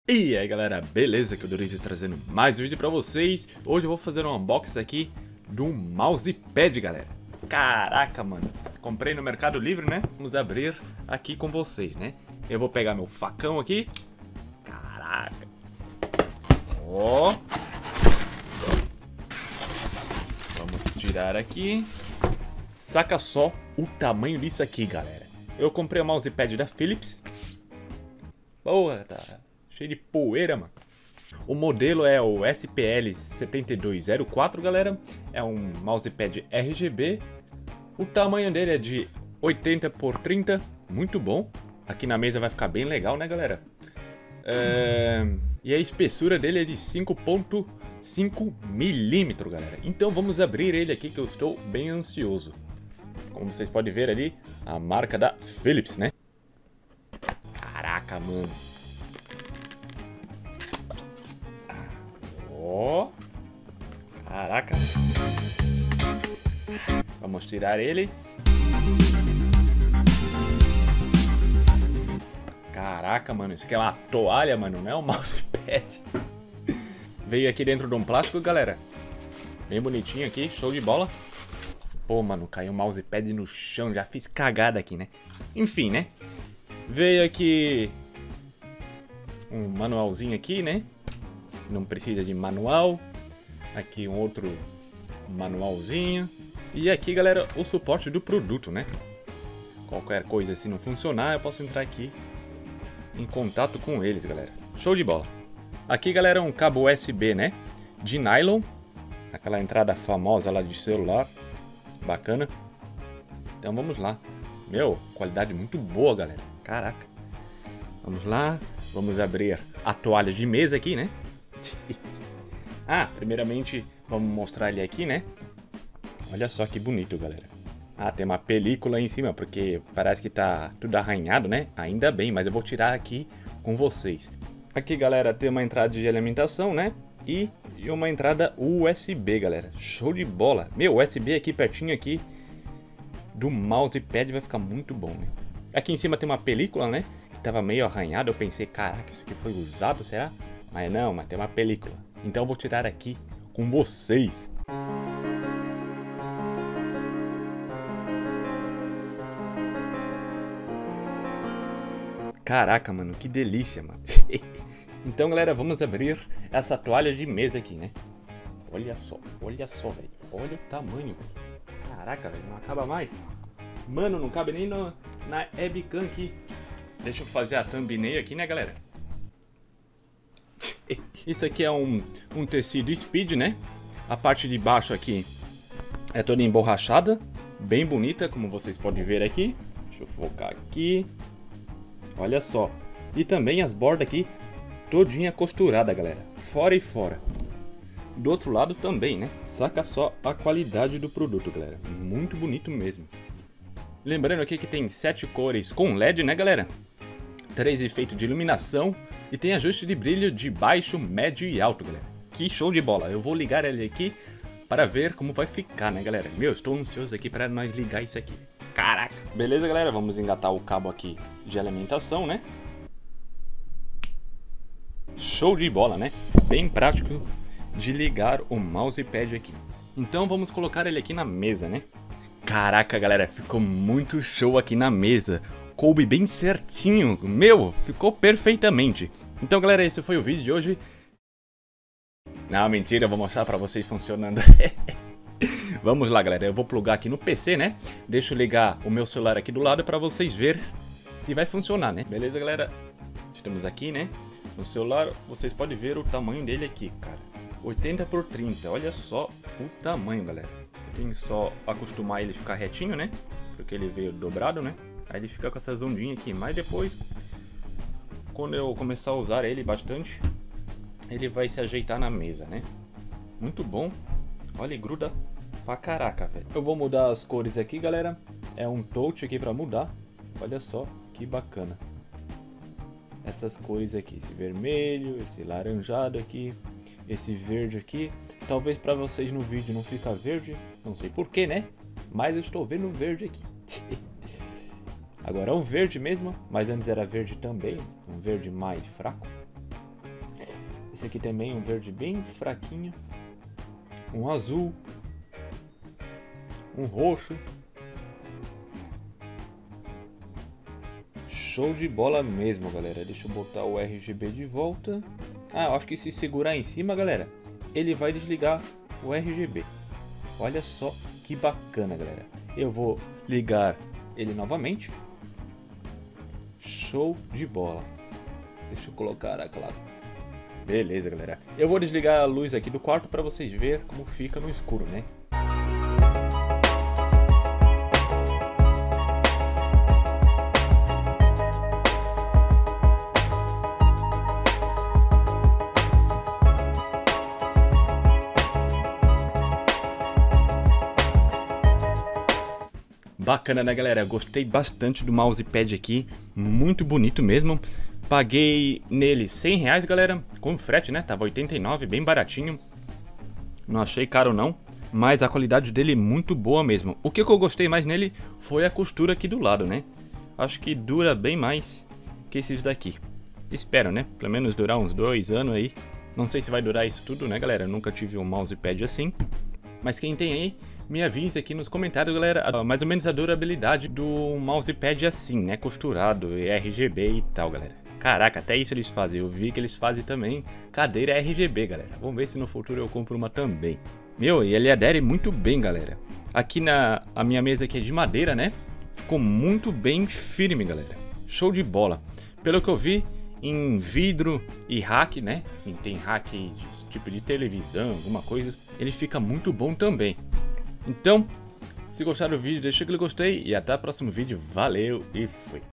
E aí galera, beleza? Que eu Dorizo trazendo mais um vídeo pra vocês. Hoje eu vou fazer um unboxing aqui do mousepad, galera. Caraca, mano, comprei no Mercado Livre, né? Vamos abrir aqui com vocês, né? Eu vou pegar meu facão aqui. Caraca. Ó. Vamos tirar aqui. Saca só o tamanho disso aqui, galera. Eu comprei o mousepad da Philips. Porra, tá cheio de poeira, mano. O modelo é o SPL7204, galera. É um mousepad RGB. O tamanho dele é de 80 por 30. Muito bom. Aqui na mesa vai ficar bem legal, né, galera? E a espessura dele é de 5.5 milímetros, galera. Então vamos abrir ele aqui que eu estou bem ansioso. Como vocês podem ver ali, a marca da Philips, né? Caraca, mano. Ó. Caraca. Vamos tirar ele. Caraca, mano. Isso aqui é uma toalha, mano. Não é um mousepad. Veio aqui dentro de um plástico, galera. Bem bonitinho aqui. Show de bola. Pô, mano. Caiu o mousepad no chão. Já fiz cagada aqui, né? Enfim, né? Veio aqui um manualzinho aqui, né? Não precisa de manual. Aqui um outro manualzinho. E aqui, galera, o suporte do produto, né? Qualquer coisa se não funcionar, eu posso entrar aqui em contato com eles, galera. Show de bola. Aqui, galera, um cabo USB, né? De nylon. Aquela entrada famosa lá de celular. Bacana. Então vamos lá. Meu, qualidade muito boa, galera. Caraca. Vamos lá. Vamos abrir a toalha de mesa aqui, né? Primeiramente vamos mostrar ele aqui, né? Olha só que bonito, galera. Tem uma película aí em cima, porque parece que tá tudo arranhado, né? Ainda bem, mas eu vou tirar aqui com vocês. Aqui, galera, tem uma entrada de alimentação, né? E uma entrada USB, galera. Show de bola. Meu, USB aqui pertinho aqui do mousepad vai ficar muito bom, né? Aqui em cima tem uma película, né? Que tava meio arranhado. Eu pensei, caraca, isso aqui foi usado, será? Mas não, mas tem uma película. Então eu vou tirar aqui com vocês. Caraca, mano, que delícia, mano. Então, galera, vamos abrir essa toalha de mesa aqui, né? Olha só, velho. Olha o tamanho, velho. Caraca, velho, não acaba mais. Mano, não cabe nem na webcam aqui. Deixa eu fazer a thumbnail aqui, né, galera? Isso aqui é um tecido speed, né? A parte de baixo aqui é toda emborrachada. Bem bonita, como vocês podem ver aqui. Deixa eu focar aqui. Olha só. E também as bordas aqui todinha costurada, galera. Fora e fora. Do outro lado também, né? Saca só a qualidade do produto, galera. Muito bonito mesmo. Lembrando aqui que tem 7 cores com LED, né, galera? 3 efeitos de iluminação. E tem ajuste de brilho de baixo, médio e alto, galera. Que show de bola. Eu vou ligar ele aqui para ver como vai ficar, né, galera? Meu, estou ansioso aqui para nós ligar isso aqui. Caraca. Beleza, galera? Vamos engatar o cabo aqui de alimentação, né? Show de bola, né? Bem prático de ligar o mousepad aqui. Então vamos colocar ele aqui na mesa, né? Caraca, galera, ficou muito show aqui na mesa. Coube bem certinho. Meu, ficou perfeitamente. Então, galera, esse foi o vídeo de hoje. Não, mentira, eu vou mostrar pra vocês funcionando. Vamos lá, galera. Eu vou plugar aqui no PC, né? Deixa eu ligar o meu celular aqui do lado pra vocês verem se vai funcionar, né? Beleza, galera? Estamos aqui, né? No celular, vocês podem ver o tamanho dele aqui, cara. 80 por 30. Olha só o tamanho, galera. Eu tenho só acostumar ele ficar retinho, né? Porque ele veio dobrado, né? Aí ele fica com essas ondinhas aqui, mas depois, quando eu começar a usar ele bastante, ele vai se ajeitar na mesa, né? Muito bom. Olha, ele gruda pra caraca, velho. Eu vou mudar as cores aqui, galera. É um touch aqui pra mudar. Olha só, que bacana. Essas cores aqui, esse vermelho, esse laranjado aqui, esse verde aqui. Talvez pra vocês no vídeo não fica verde, não sei porquê, né? Mas eu estou vendo verde aqui. Agora é um verde mesmo, mas antes era verde também, um verde mais fraco. Esse aqui também, um verde bem fraquinho. Um azul. Um roxo. Show de bola mesmo, galera. Deixa eu botar o RGB de volta. Ah, eu acho que se segurar em cima, galera, ele vai desligar o RGB. Olha só que bacana, galera. Eu vou ligar ele novamente. Show de bola. Deixa eu colocar aquela... Beleza, galera. Eu vou desligar a luz aqui do quarto para vocês verem como fica no escuro, né? Bacana, né, galera? Gostei bastante do mousepad aqui, muito bonito mesmo. Paguei nele R$100, galera, com frete, né? Tava 89, bem baratinho. Não achei caro não, mas a qualidade dele é muito boa mesmo. O que eu gostei mais nele foi a costura aqui do lado, né? Acho que dura bem mais que esses daqui. Espero, né? Pelo menos durar uns 2 anos aí. Não sei se vai durar isso tudo, né, galera? Eu nunca tive um mousepad assim. Mas quem tem aí, me avise aqui nos comentários, galera, mais ou menos a durabilidade do mousepad assim, né? Costurado, RGB e tal, galera. Caraca, até isso eles fazem. Eu vi que eles fazem também cadeira RGB, galera. Vamos ver se no futuro eu compro uma também. Meu, e ele adere muito bem, galera. Aqui a minha mesa aqui é de madeira, né? Ficou muito bem firme, galera. Show de bola. Pelo que eu vi, em vidro e rack, né? Quem tem rack de tipo de televisão, alguma coisa, ele fica muito bom também. Então, se gostaram do vídeo, deixa aquele gostei e até o próximo vídeo. Valeu e fui!